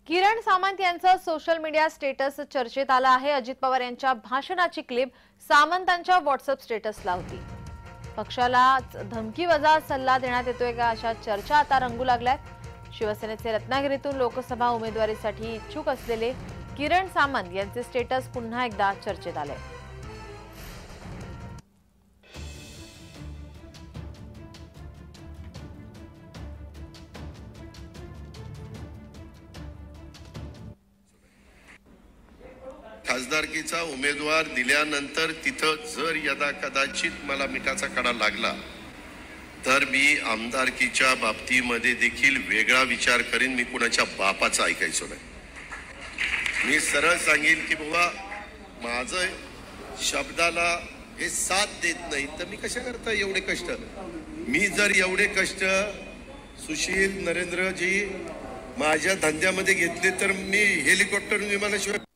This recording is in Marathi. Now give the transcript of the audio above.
किरण सामंत यांचं सोशल मीडिया स्टेटस चर्चेत आलं आहे। अजित पवार यांच्या भाषणाची क्लिप सामंतांच्या व्हॉट्सअप स्टेटसला होती। पक्षाला धमकीवजा सल्ला देण्यात येतोय का अशा चर्चा आता रंगू लागल्यात। शिवसेनेचे रत्नागिरीतून लोकसभा उमेदवारीसाठी इच्छुक असलेले किरण सामंत यांचे स्टेटस पुन्हा एकदा चर्चेत आले। खासदारकीचा उमेदवार दिल्यानंतर तिथं जर यदा कदाचित मला मिठाचा कडा लागला तर मी आमदारकीच्या बाबतीमध्ये देखील वेगळा विचार करीन। मी कुणाच्या बापाचं ऐकायचो नाही। मी सरळ सांगेन की बाबा माझं शब्दाला हे साथ देत नाही तर मी कशा करता एवढे कष्ट। मी जर एवढे कष्ट सुशील नरेंद्रजी माझ्या धंद्यामध्ये घेतले तर मी हेलिकॉप्टर विमानाशिवाय